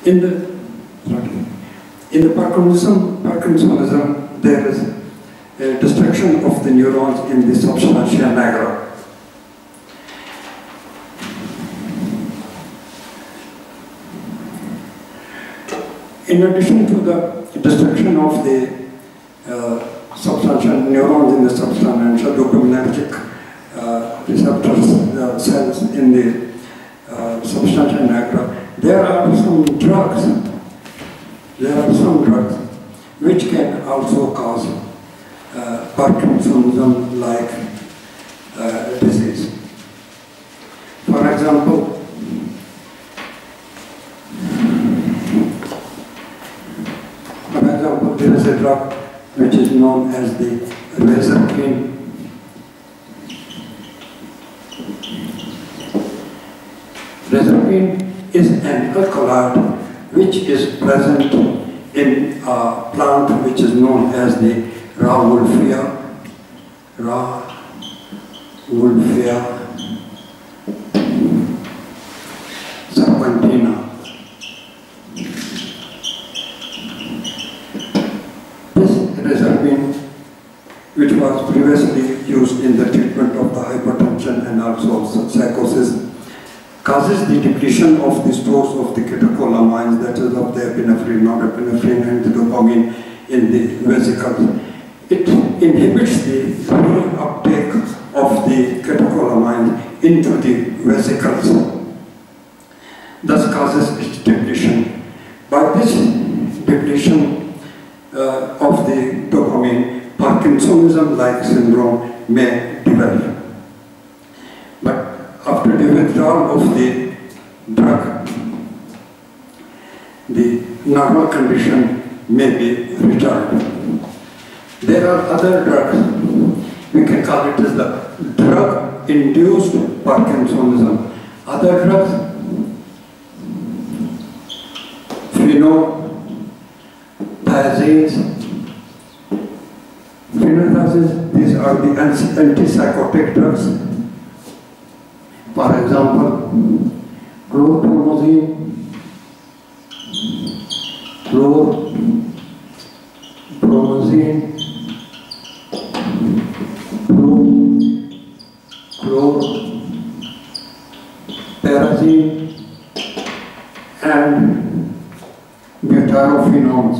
In the Parkinsonism, there is a destruction of the neurons in the substantia nigra. In addition to the destruction of the substantia neurons in the substantia dopaminergic receptors cells in the substantia nigra, there are some drugs. Which can also cause Parkinsonism-like disease. For example, there is a drug which is known as the reserpine. Reserpine is an alkaloid which is present in a plant which is known as the Rauwolfia serpentina. This reserpine, which was previously used in the treatment of the hypertension and also psychosis, causes the depletion of the stores of the catecholamines, that is of the epinephrine, norepinephrine, and the dopamine in the vesicles. It inhibits the reuptake of the catecholamines into the vesicles, thus causes its depletion. By this depletion of the dopamine, Parkinsonism-like syndrome may develop. But after the withdrawal of the drug, the normal condition may be returned. There are other drugs. We can call it as the drug-induced Parkinsonism. Other drugs, phenothiazines. These are the antipsychotic drugs. For example, chlorpromazine, chlorperazine, and butyrophenones,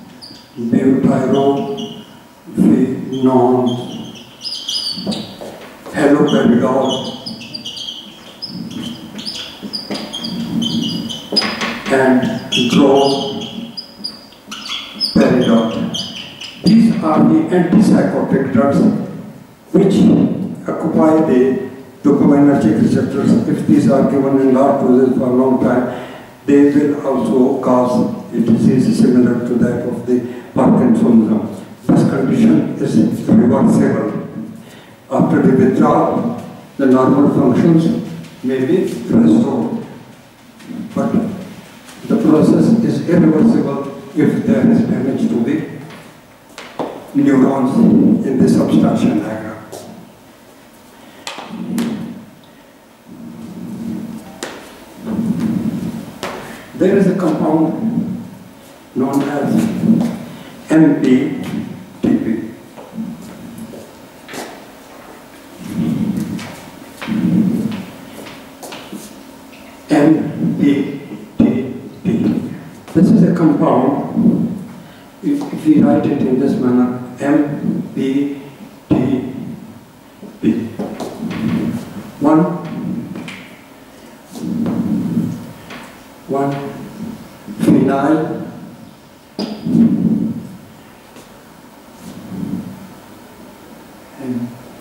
haloperidol, and droperidol. These are the antipsychotic drugs which occupy the dopaminergic receptors. If these are given in large doses for a long time, they will also cause a disease similar to that of the Parkinsonism. This condition is reversible. After the withdrawal, the normal functions may be restored. But the process is irreversible if there is damage to the neurons in the substantia nigra. There is a compound known as MPTP. This is a compound, if we write it in this manner, MPTP. One phenyl and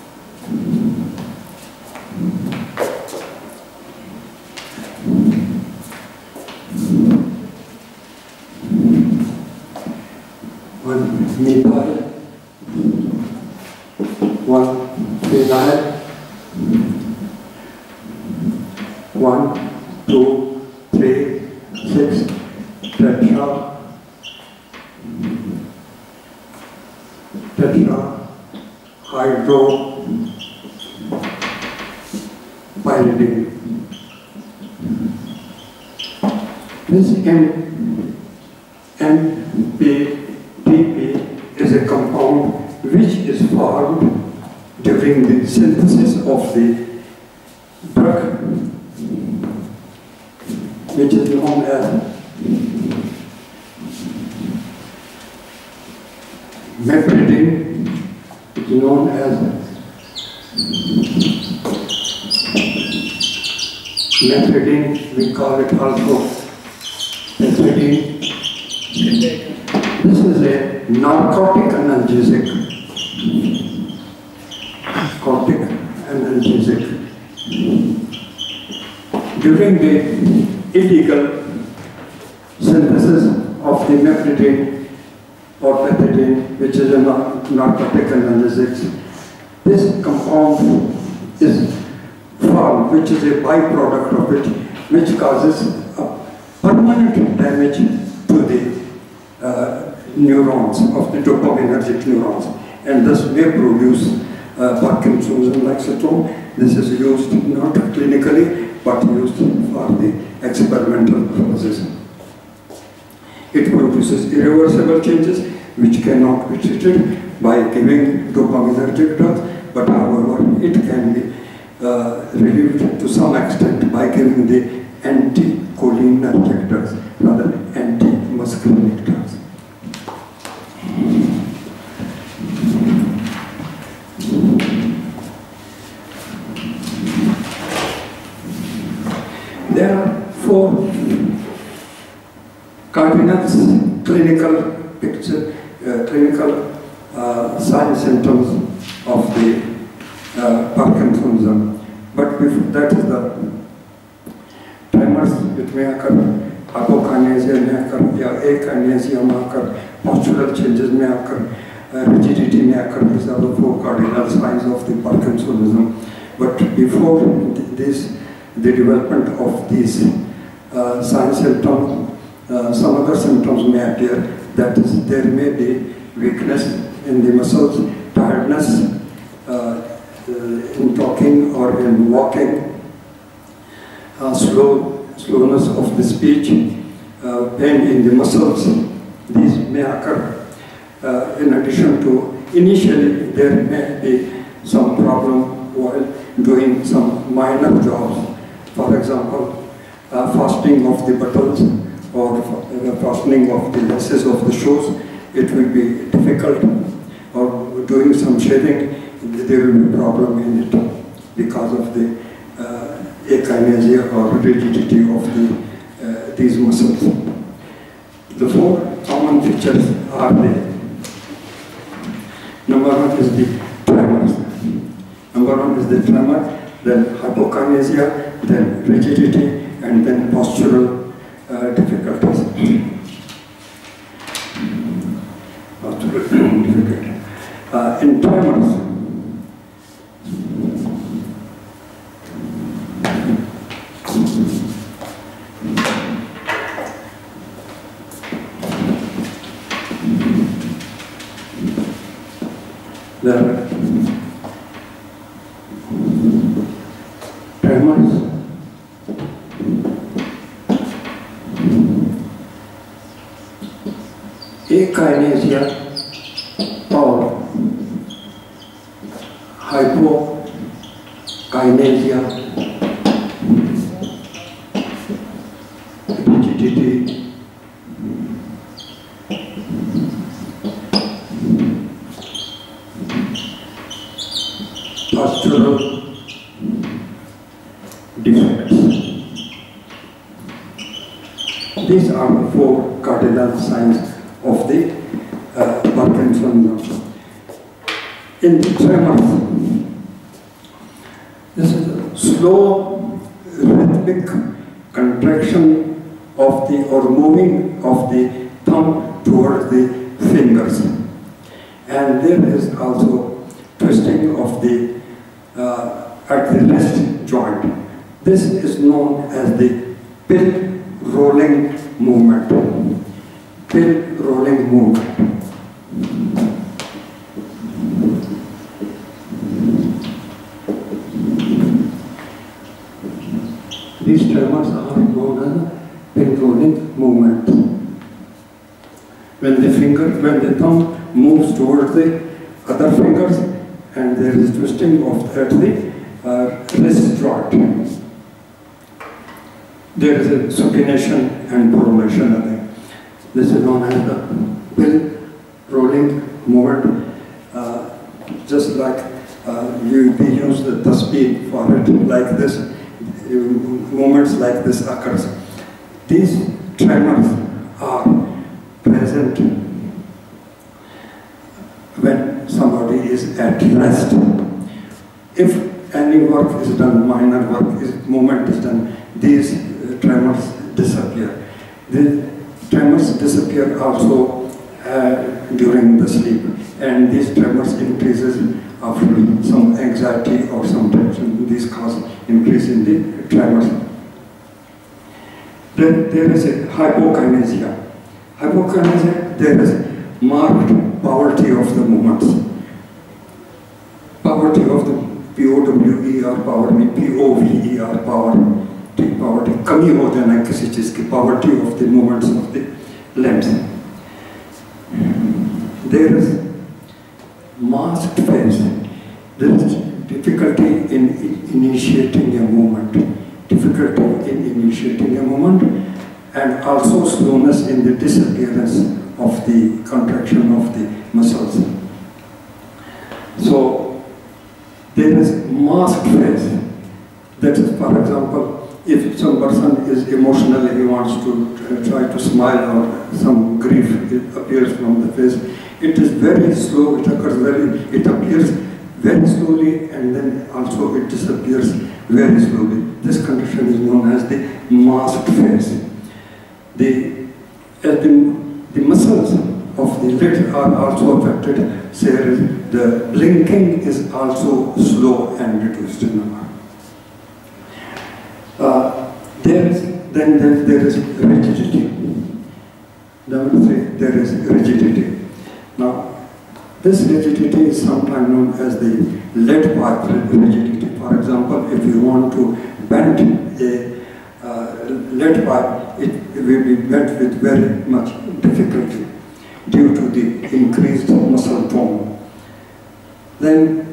one methyl, one phenyl, 1, 2, 3, 6 tetrahydropyridine. This MPTP is a compound which is formed during the synthesis of the drug, which is known as mepridine, which is known as mepridine, we call it also mepridine. This is a narcotic analgesic. Narcotic analgesic. During the illegal synthesis of the mepridine or methadone, which is a narcotic analgesic, this compound is formed, which is a byproduct of it, which causes a permanent damage to the neurons, of the dopaminergic neurons, and thus may produce Parkinsonism-like syndrome. This is used not clinically, but used for the experimental purposes. It produces irreversible changes which cannot be treated by giving dopaminergic drugs, but however it can be relieved to some extent by giving the anticholinergic drugs, rather anti-muscarinic drugs. There are 4 cardinal clinical signs symptoms of the Parkinsonism. But before that is the tremors, which may occur, hypokinesia may occur, akinesia may occur, postural changes may occur, rigidity may occur. These are the 4 cardinal signs of the Parkinsonism. But before this, the development of these sign symptoms, some other symptoms may appear. That is, there may be weakness in the muscles, tiredness in talking or in walking, slowness of the speech, pain in the muscles. These may occur. In addition to, initially there may be some problem while doing some minor jobs. For example, fastening of the buttons or fastening of the laces of the shoes. It will be difficult. Or doing some shaving, there will be problem in it because of the akinesia or rigidity of these muscles. The 4 common features are the number 1 is the tremors. Number 1 is the tremor, then hypokinesia, then rigidity, and then postural difficulties. Postural difficulty. In tremors, the tremors akinesia or hypokinesia, rigidity, postural defects. These are the 4 cardinal signs of the Parkinsonism. In the tremors, this is a slow, rhythmic contraction of the or moving of the thumb towards the fingers, and there is also twisting of the at the wrist joint. This is known as the pill rolling movement. Pill rolling movement. These tremors are known as pin rolling movement. When the thumb moves towards the other fingers, and there is twisting of the wrist joint. There is a supination and pronation again. This is known as the pin rolling movement. Just like we use the tasbih for it, like this, movements like this occurs. These tremors are present when somebody is at rest. If any work is done, minor work movement is done, these tremors disappear. The tremors disappear also during the sleep, and these tremors increases after some anxiety or some tension. These cause increase in the tremors. Then there is a hypokinesia. Hypokinesia, there is marked poverty of the movements. Poverty of the POWER power में POVER poverty कमी हो जाना किसी चीज़ की poverty of the movements of the limbs. There is masked phase. There is difficulty in initiating a movement. And also slowness in the disappearance of the contraction of the muscles. So there is masked phase. That is, for example, if some person is emotional, he wants to try to smile or some grief appears from the face, it is very slow, it appears very slowly, and then also it disappears very slowly. This condition is known as the masked phase. The muscles of the lid are also affected. Say the blinking is also slow and reduced in number. Then there is rigidity. Number 3, there is rigidity. Now, this rigidity is sometimes known as the lead pipe rigidity. For example, if you want to bend a lead pipe, it will be bent with very much difficulty due to the increased muscle tone. Then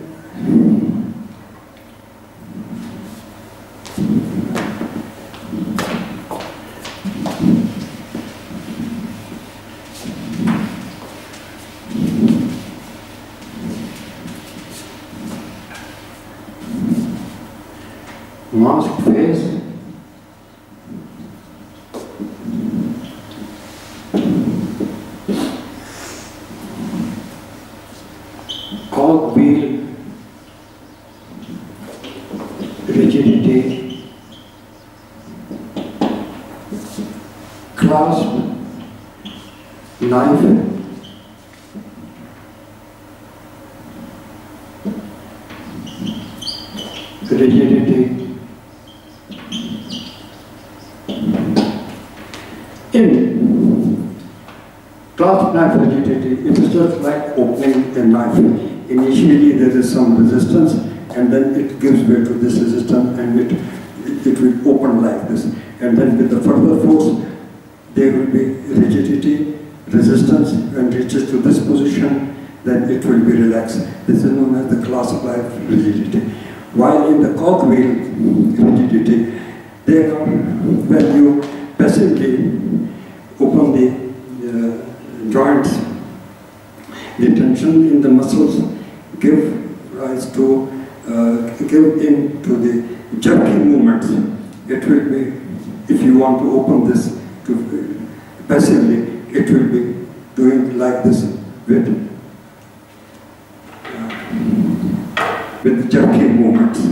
masked phase, cogwheel rigidity, clasp knife, rigidity. In clasp knife rigidity, it is just like opening a knife. Initially there is some resistance, and then it gives way to this resistance, and it will open like this. And then with the further force, there will be rigidity, resistance, and reaches to this position, then it will be relaxed. This is known as the clasp knife rigidity. While in the cogwheel rigidity, there are, when you passively open the joints, the tension in the muscles give rise to, give into the jerky movements. It will be, if you want to open this to passively, it will be doing like this with jerky movements.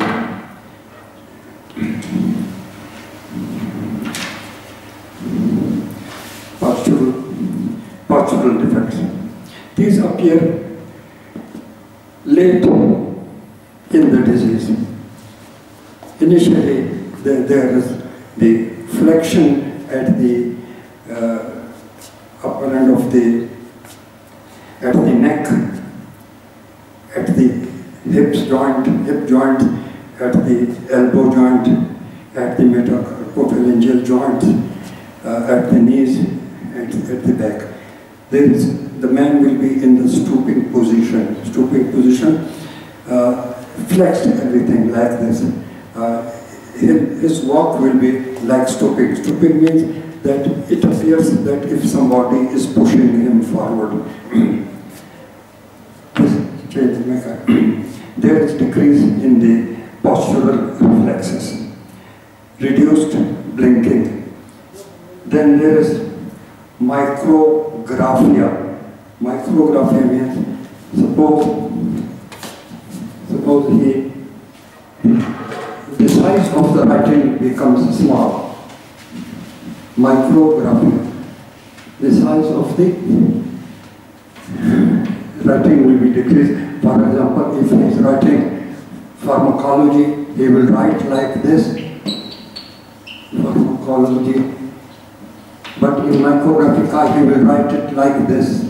Postural defects. These appear late in the disease. Initially, there is the flexion at the upper end of the neck, at the hip joint, at the elbow joint, at the metapophalangeal joint, at the knees, at the back. The man will be in the stooping position. Stooping position, flexed everything like this. His walk will be like stooping. Stooping means that it appears that if somebody is pushing him forward. There is decrease in the postural reflexes, reduced blinking. Then there is micrographia. Micrographia means suppose the size of the writing becomes small. Micrographia. The size of the writing will be decreased. For example, if he is writing pharmacology, he will write like this. Pharmacology. But in micrographica, he will write it like this.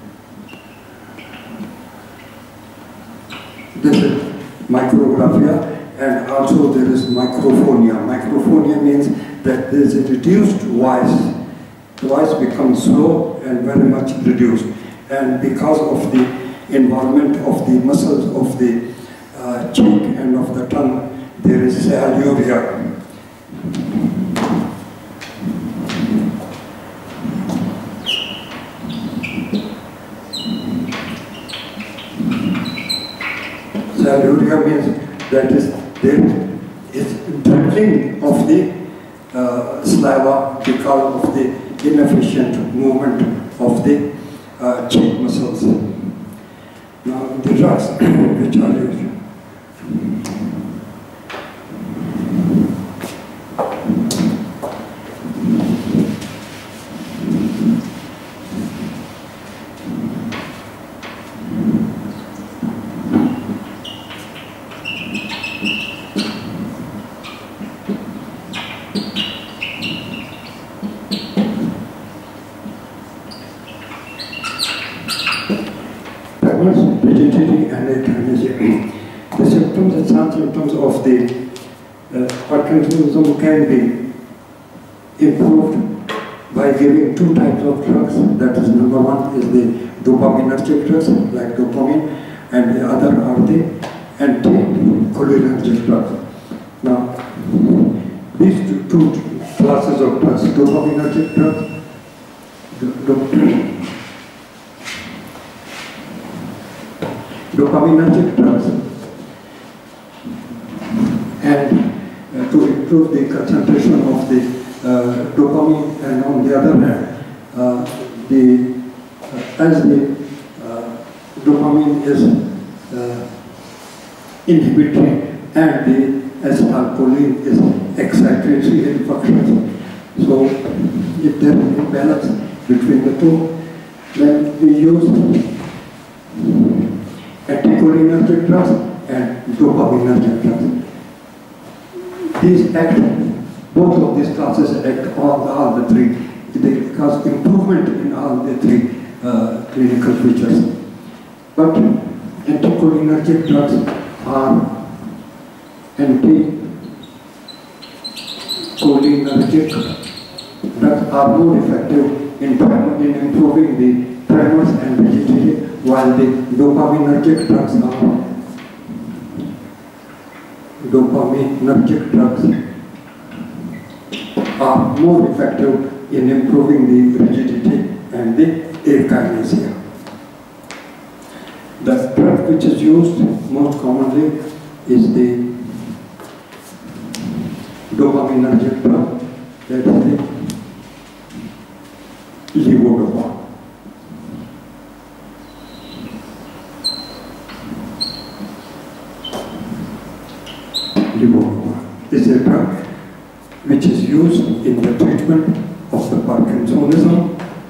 This is micrographia, and also there is microphonia. Microphonia means that there is a reduced voice. The voice becomes slow and very much reduced. And because of the involvement of the muscles of the cheek and of the tongue, there is saluria. Saluria means that there is dribbling of the saliva because of the inefficient movement of the cheek muscles. Now the drugs which are used. Rigidity and atresia. The symptoms and some symptoms of the Parkinsonism can be improved by giving two types of drugs. That is, number one is the dopaminergic drugs like dopamine, and the other are the anticholinergic drugs. Now, these two classes of drugs, dopaminergic drugs, dopaminergic drugs, and to improve the concentration of the dopamine, and on the other hand, as the dopamine is inhibitory and the acetylcholine is excitatory in functions. So if there is imbalance between the two, then we use anticholinergic drugs and dopaminergic drugs. These act, both of these classes act on all the three. They cause improvement in all the three clinical features. But anticholinergic drugs are anticholinergic drugs are more effective in improving the tremors and rigidity, while the dopaminergic drugs are more effective in improving the rigidity and the akinesia. The drug which is used most commonly is the dopaminergic drug, that is the levodopa. Levodopa is a drug which is used in the treatment of the Parkinsonism.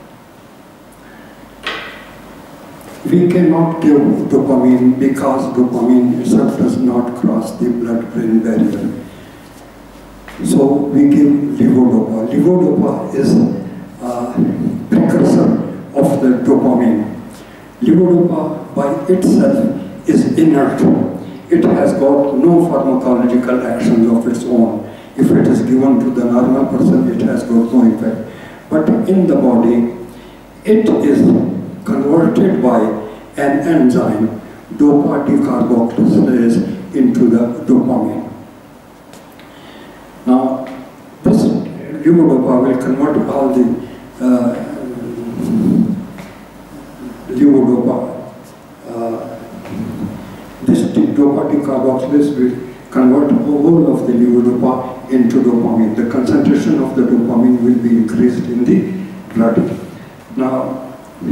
We cannot give dopamine because dopamine itself does not cross the blood-brain barrier. So we give levodopa. Levodopa is a precursor of the dopamine. Levodopa by itself is inert. It has got no pharmacological actions of its own. If it is given to the normal person, it has got no effect. But in the body, it is converted by an enzyme, dopa decarboxylase, into the dopamine. Now, this levodopa will convert all the levodopa. This dopa decarboxylase will convert all of the levodopa into dopamine. The concentration of the dopamine will be increased in the blood. Now,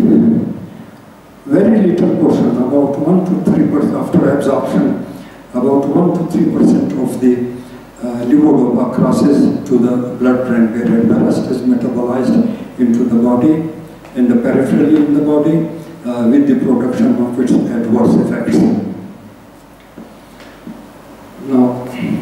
very little portion, about 1 to 3% after absorption, about 1 to 3% of the levodopa crosses to the blood-brain barrier. The rest is metabolized into the body, in the periphery in the body, with the production of its adverse effects. Now,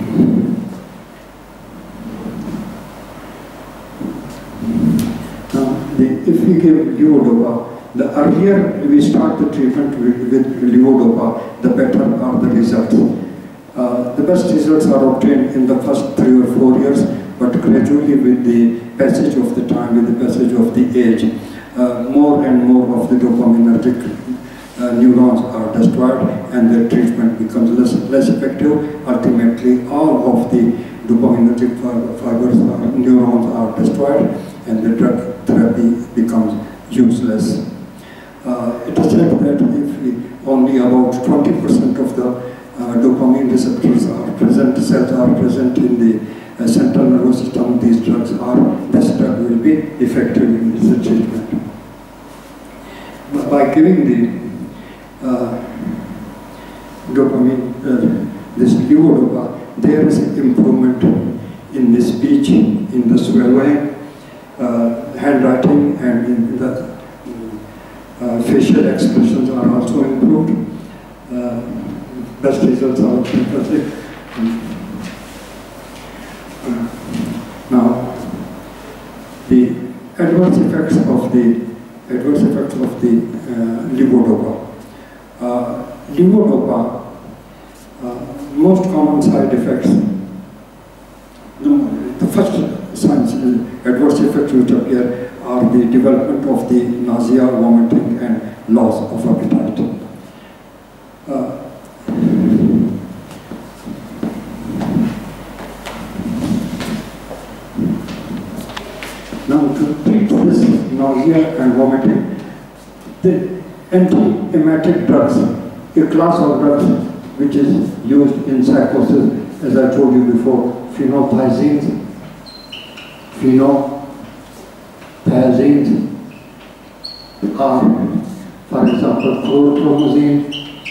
if we give levodopa, the earlier we start the treatment with levodopa, the better are the results. The best results are obtained in the first 3 or 4 years, but gradually with the passage of the time, with the passage of the age, more and more of the dopaminergic neurons are destroyed and the treatment becomes less effective. Ultimately, all of the dopaminergic fibers neurons are destroyed and the drug therapy becomes useless. It is said that if only about 20% of the dopamine receptors are present, cells are present in the central nervous system, this drug will be effective in this treatment. By giving the dopamine, this levodopa, there is improvement in the speech, in the swallowing, handwriting, and in the facial expressions are also improved. Best results are fantastic. Now, the adverse effects of the levodopa. Levodopa, most common side effects. The first signs, adverse effects which appear are the development of the nausea, vomiting, and loss of appetite. Now, to treat this nausea and vomiting, the anti-emetic drugs, a class of drugs which is used in psychosis, as I told you before, phenothiazines, are, for example, chlorpromazine,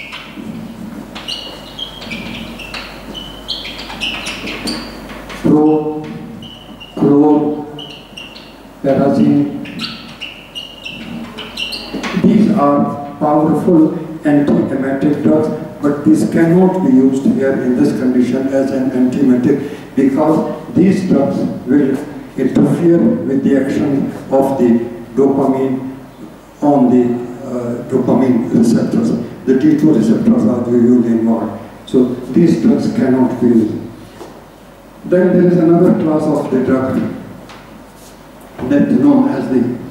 chlorperazine. These are powerful anti-emetic drugs, but these cannot be used here in this condition as an antiemetic because these drugs will interfere with the action of the dopamine on the dopamine receptors. The D2 receptors are usually involved. So these drugs cannot be used. Then there is another class of the drug that is known as the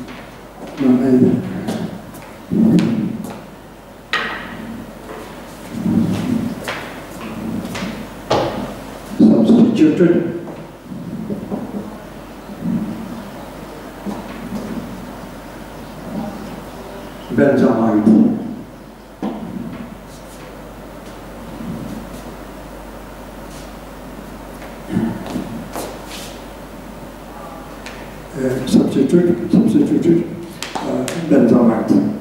substituted benzamide. Substituted benzamide.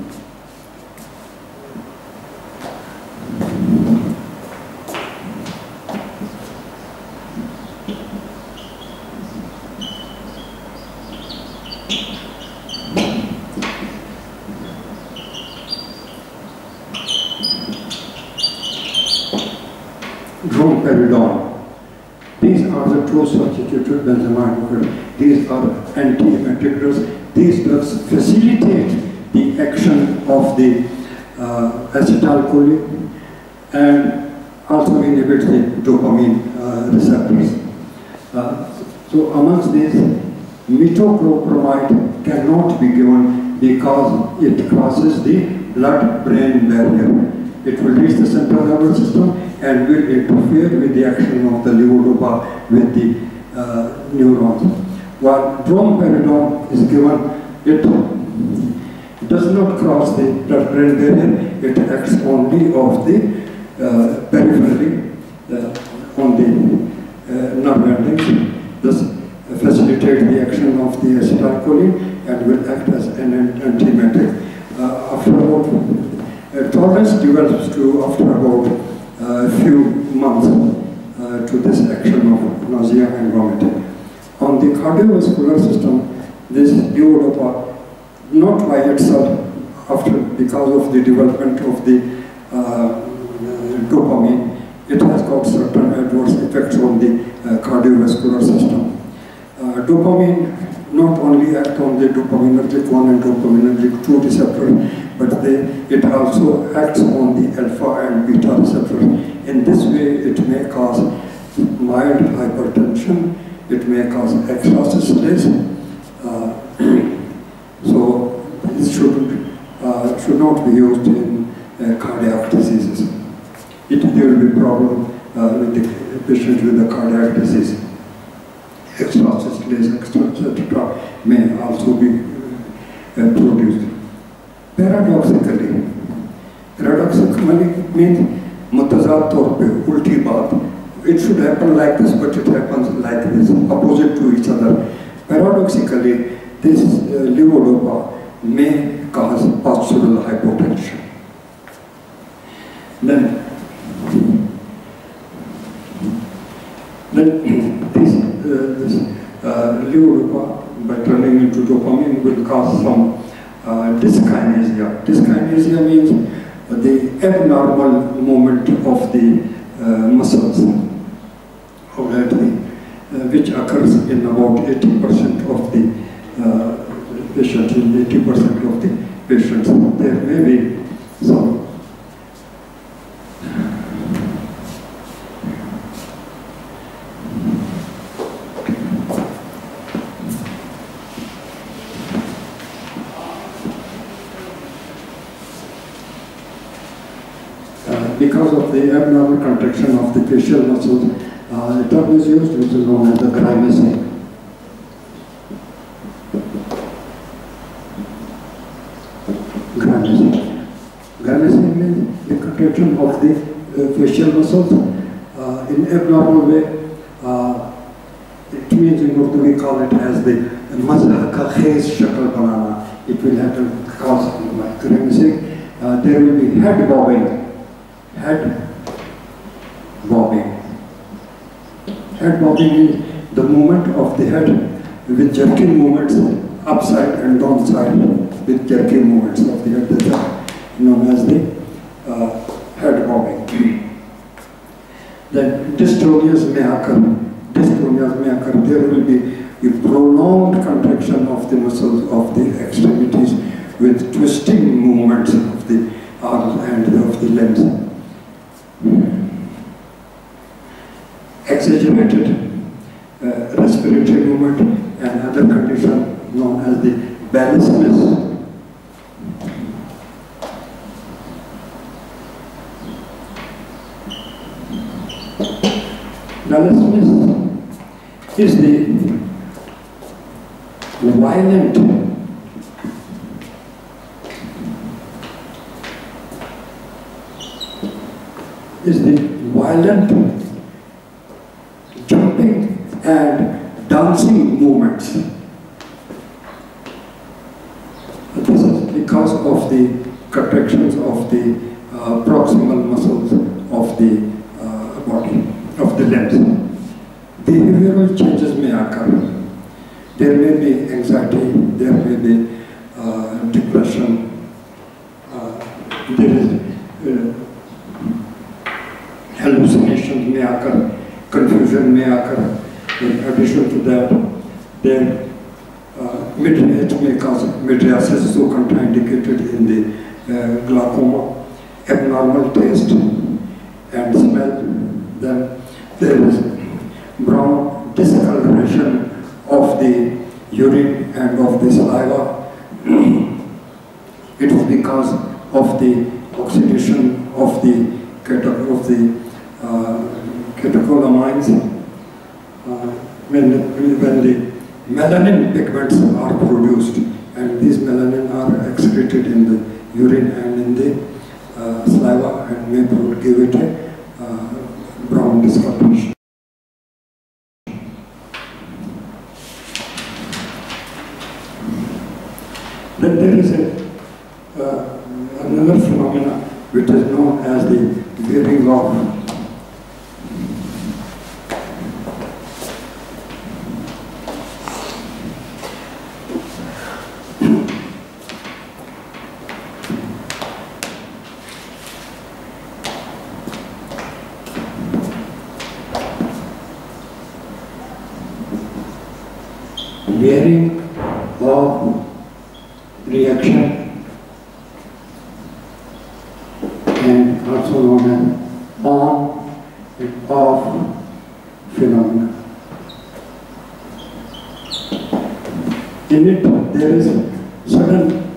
Droperidone. These are the two substituted benzamide. These are anti-emetic drugs. These drugs facilitate the action of the acetylcholine and also inhibit the dopamine receptors. So amongst these, Metoclopramide cannot be given because it crosses the blood-brain barrier. It will reach the central nervous system and will interfere with the action of the levodopa with the neurons. While dromperidone is given, it does not cross the blood-brain barrier. It acts only of the peripherally on the nerve endings, thus facilitate the action of the acetylcholine and will act as an antiemetic. After about tolerance develops to after about a few months to this action of nausea and vomiting. On the cardiovascular system, this levodopa, not by itself, because of the development of the dopamine, it has got certain adverse effects on the cardiovascular system. Dopamine not only acts on the dopaminergic 1 and dopaminergic 2 receptor, but it also acts on the alpha and beta receptors. In this way, it may cause mild hypertension, it may cause extrasystole. So this should not be used in cardiac diseases. There will be problem with the patient with the cardiac disease. Extrasystole, etc. may also be produced. Paradoxically means mutazad taur pe, ulti baat. It should happen like this, but it happens like this, opposite to each other. Paradoxically, this levodopa may cause postural hypotension. Then this levodopa, by turning into dopamine, will cause some dyskinesia. Dyskinesia means the abnormal movement of the muscles, which occurs in about 80% of the patients. In 80% of the patients, there may be some because of the abnormal contraction of the facial muscles, the term is used, which is known as the grimacing. Grimacing means the contraction of the facial muscles in abnormal way. It means in Urdu we call it as the mazhar ka khez shakal banana. It will have to cause grimacing. There will be head bobbing. Head bobbing. Head bobbing is the movement of the head with jerking movements upside and downside with jerking movements of the head. That is known as the head bobbing. Then dystonias may occur. Dystonias may occur. There will be a prolonged contraction of the muscles of the extremities with twisting movements of the arms and of the limbs. Exaggerated respiratory movement and other condition known as the ballismus. Ballismus is the violent jumping and dancing movements. This is because of the contractions of the proximal muscles of the body, of the limbs. Behavioral changes may occur. There may be anxiety, there may be depression, there is hallucinations may occur, confusion may occur. In addition to that, then it may cause mydriasis, so contraindicated in the glaucoma, abnormal taste and smell. Then there is brown discoloration of the urine and of the saliva. It is because of the oxidation of the catecholamines when the melanin pigments are produced, and these melanin are excreted in the urine and in the saliva and may give it a brown discoloration. Then there is another phenomenon which is known as the wearing off. Wearing off reaction, and also known as on and off phenomena. In it, there is sudden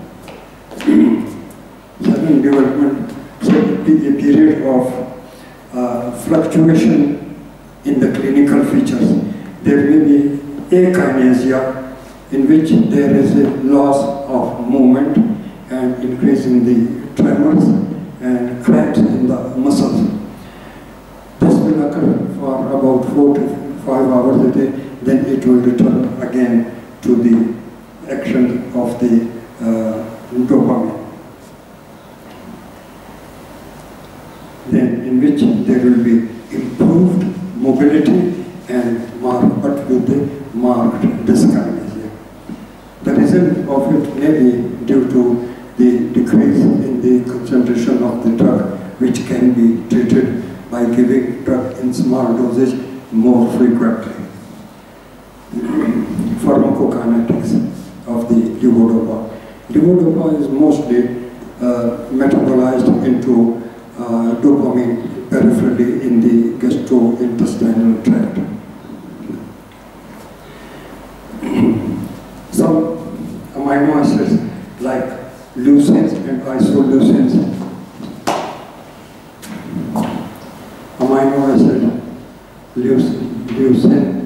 development, so a period of fluctuation in the clinical features. There may be akinesia, in which there is a loss of movement and increase in the tremors and cramps in the muscles. This will occur for about 4 to 5 hours a day, then it will return again to the action of the dopamine. Then in which there will be improved mobility and but with the marked dyskinesia. The reason of it may be due to the decrease in the concentration of the drug, which can be treated by giving drug in small dosage more frequently. Pharmacokinetics of the levodopa. Levodopa is mostly metabolized into dopamine peripherally in the gastrointestinal tract. Some amino acids like leucines and isoleucines, amino acid leucine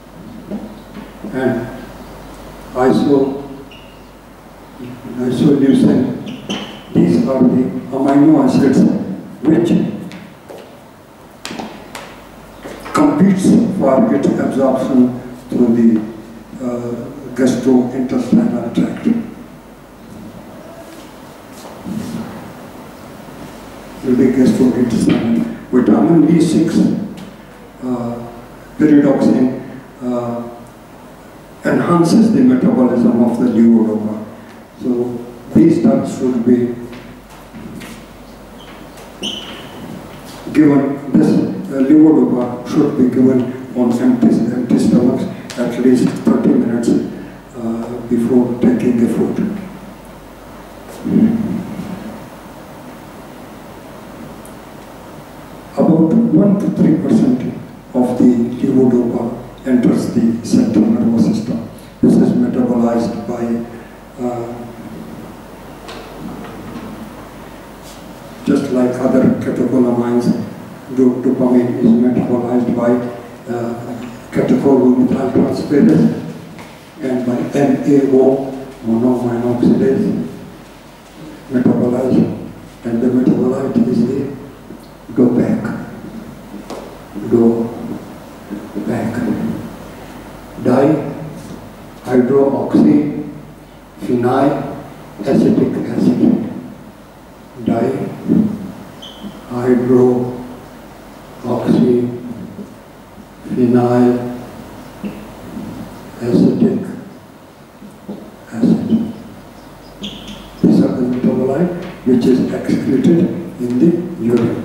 and isoleucine, these are the amino acids which competes for its absorption through the gastrointestinal tract. The gastrointestinal. Vitamin B6, pyridoxine, enhances the metabolism of the levodopa. So these drugs should be given, this levodopa should be given on empty stomachs at least 30 minutes before taking the food. About 1 to 3% of the levodopa enters the central nervous system. This is metabolized by just like other catecholamines. Dopamine is metabolized by catecholomethyltransferase and by MAO, monoamine oxidase, metabolized, and the metabolite is the go back. Dihydroxy phenyl acetic acid. Dihydroxy phenyl acetic acid. These are the metabolite which is excreted in the urine.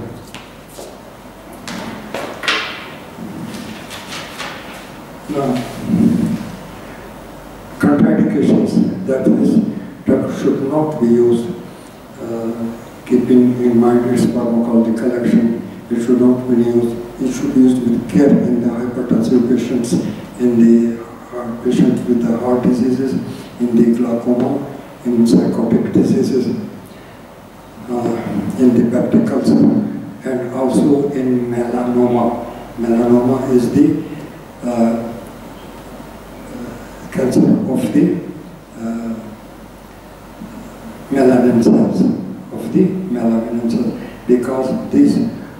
Now, contraindications, that is, drug should not be used, keeping in mind its pharmacological action. It should not be used. It should be used with care in the hypertensive patients, in the patients with the heart diseases, in the glaucoma, in psychotic diseases, in the peptic ulcer, and also in melanoma. Melanoma is the cancer of the melanin cells, because these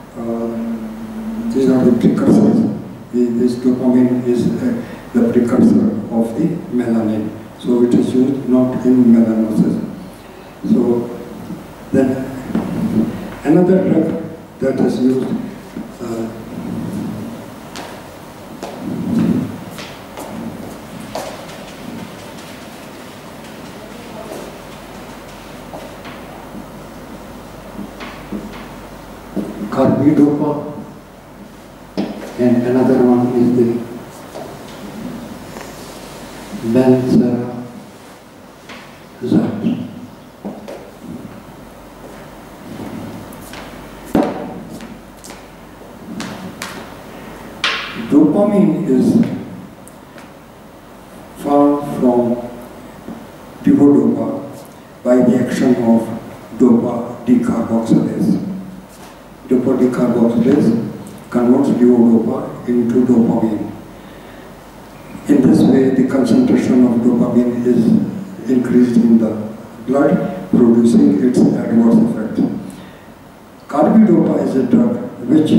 are the precursors. This dopamine is the precursor of the melanin, so it is used not in melanosis. So then another drug that is used carbidopa, and another one is the benzodiazepine. Dopamine is far from levodopa by the action of dopa decarboxylase. Dopa decarboxylase converts levodopa into dopamine. In this way, the concentration of dopamine is increased in the blood, producing its adverse effect. Carbidopa is a drug which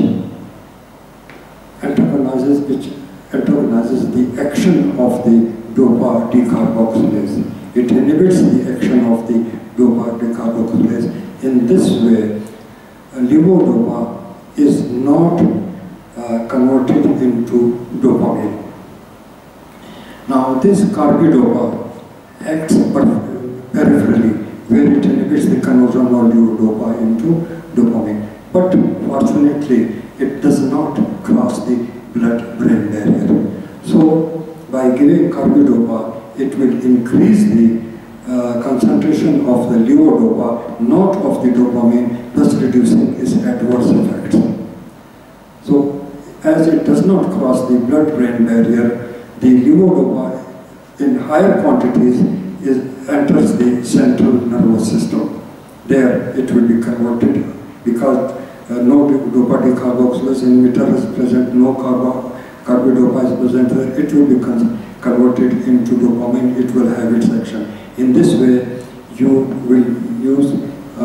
antagonizes the action of the dopa decarboxylase. It inhibits the action of the dopa decarboxylase. In this way, levodopa is not converted into dopamine. Now, this carbidopa acts peripherally, where it inhibits the conversion of levodopa into dopamine. But fortunately, it does not cross the blood-brain barrier. So, by giving carbidopa, it will increase the concentration of the levodopa, not of the dopamine, thus reducing its adverse effects. So, as it does not cross the blood-brain barrier, the levodopa in higher quantities enters the central nervous system. There it will be converted, because no dopa decarboxylase inhibitor is present, no carbidopa is present there, it will be converted into dopamine, it will have its action. In this way, you will use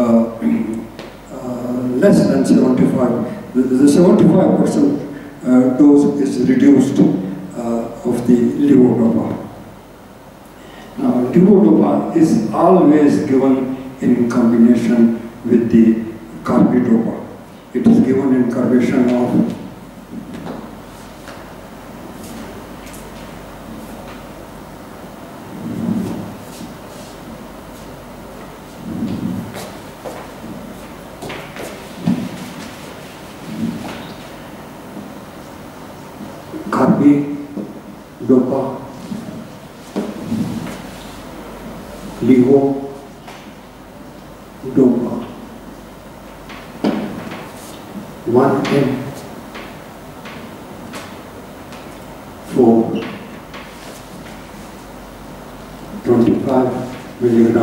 less than 75. The 75% dose is reduced of the levodopa. Now, levodopa is always given in combination with the carbidopa. It is given in combination of carbidopa, levodopa, 1 mg for 25 milligrams .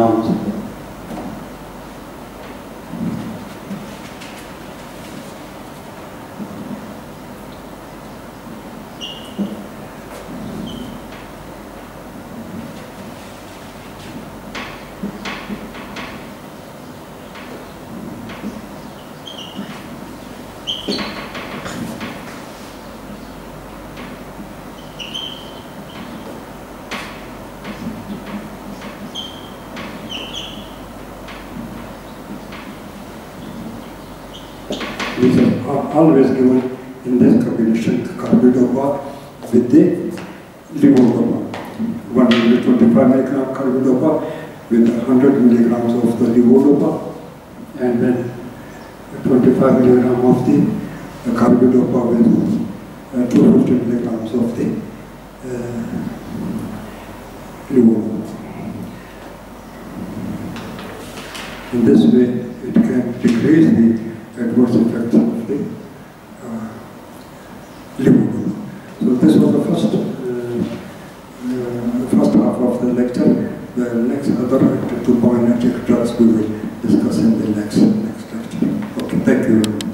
These are always given in this combination, carbidopa with the levodopa. 125 milligram carbidopa with 100 milligrams of the levodopa, and then 25 milligram of the carbidopa with 250 milligrams of the levodopa. In this way, it can decrease the adverse effects of the levodopa. So this was the first next other dopaminergic drugs we will discuss in the next lecture. Okay, thank you.